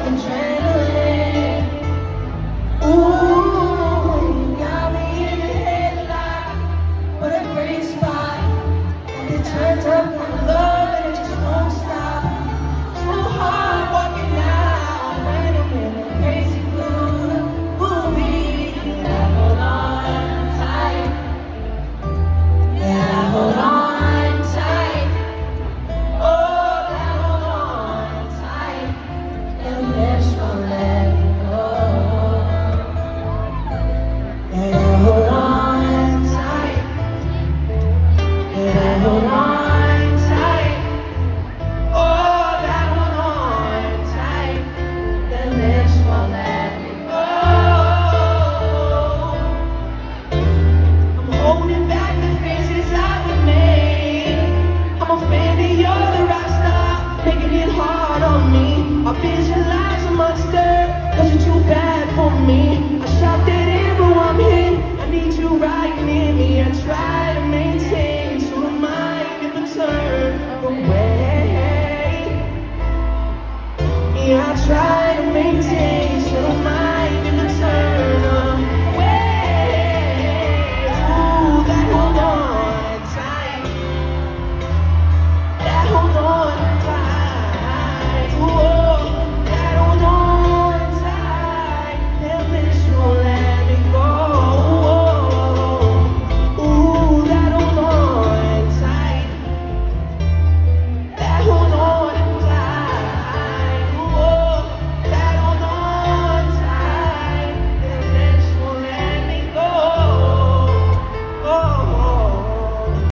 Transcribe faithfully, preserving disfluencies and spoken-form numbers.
adrenaline. Ooh, you got me in the headlock. What a great spot. And it turned up from love and it just won't stop. So hard walking out when I'm in a crazy mood. Ooh, baby, yeah, hold on tight. Yeah, hold on tight. Oh, yeah, hold on tight. Your lips won't let me go. Yeah, hold on tight. Yeah, hold on tight. Oh, that hold on tight. Your lips won't let me go. I'm holding back the faces I would make. I'm offending, you're the rock star, making it hard on me. I visualize a monster, cause you're too bad for me. I shout that in, but I'm hit. I need you right near me. I try to maintain, so the mind if I turn away. Yeah, I try to maintain.